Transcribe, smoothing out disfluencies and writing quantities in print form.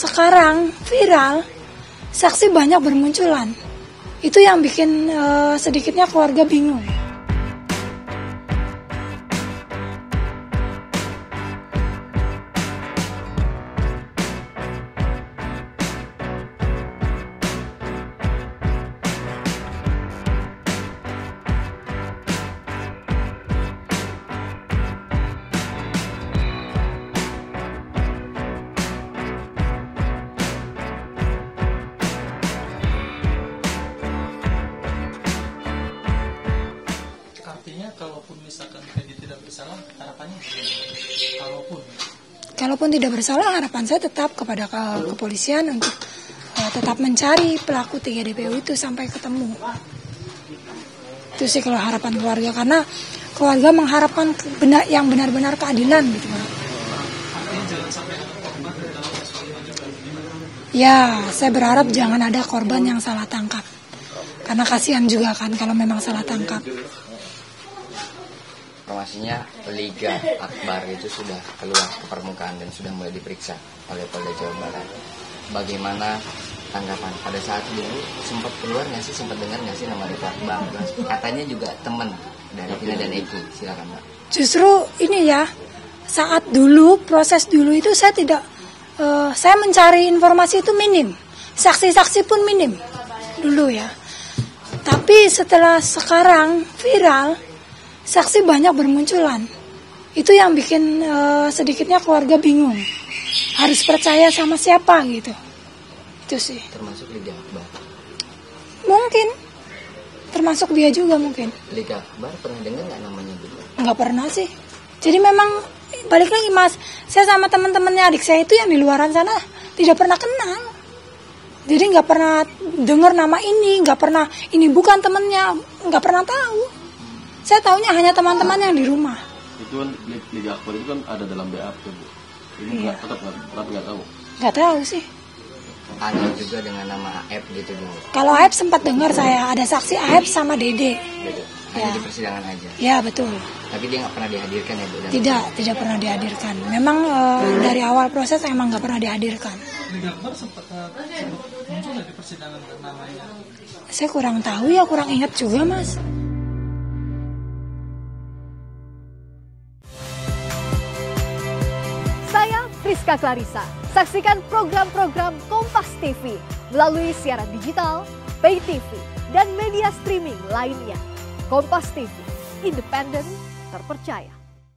Sekarang viral, saksi banyak bermunculan. Itu yang bikin sedikitnya keluarga bingung. Artinya kalaupun misalkan Peggy tidak bersalah, harapannya kalaupun tidak bersalah, harapan saya tetap kepada kepolisian untuk tetap mencari pelaku 3 DPO itu sampai ketemu. Itu sih kalau harapan keluarga, karena keluarga mengharapkan yang benar-benar keadilan gitu. Ya, saya berharap jangan ada korban yang salah tangkap. Karena kasihan juga kan kalau memang salah tangkap. Informasinya Liga Akbar itu sudah keluar ke permukaan dan sudah mulai diperiksa oleh Polda Jawa Barat. Bagaimana tanggapan pada saat dulu sempat keluar nggak sih, sempat dengar nggak sih nama Liga Akbar? Katanya juga teman dari Vina dan Eki. Silakan Mbak. Justru ini ya, saat dulu proses dulu itu saya tidak, saya mencari informasi itu minim, saksi-saksi pun minim dulu ya. Tapi setelah sekarang viral, saksi banyak bermunculan. Itu yang bikin sedikitnya keluarga bingung. Harus percaya sama siapa gitu. Itu sih. Termasuk Liga Akbar? Mungkin. Termasuk dia juga mungkin. Liga Akbar pernah dengar nggak namanya dulu? Nggak pernah sih. Jadi memang balik lagi Mas, saya sama teman-temannya adik saya itu yang di luaran sana tidak pernah kenal. Jadi nggak pernah dengar nama ini, nggak pernah ini bukan temennya, nggak pernah tahu. Saya taunya hanya teman-teman yang di rumah. Itu kan Liga Akbar itu kan ada dalam BAP, Bu. Ini iya. Tetap nggak tahu. Nggak tahu sih. Ada juga dengan nama Aep gitu dulu. Kalau Aep sempat dengar saya ada saksi Aep sama Dede. Hanya di persidangan aja. Ya betul. Tapi dia nggak pernah dihadirkan ya Bu? Tidak pernah dihadirkan. Memang dari awal proses emang nggak pernah dihadirkan. Liga Akbar sempat muncul di persidangan namanya. Saya kurang tahu ya, kurang ingat juga Mas. Saya Priska Clarissa. Saksikan program-program Kompas TV melalui siaran digital, pay TV, dan media streaming lainnya. Kompas TV, independen, terpercaya.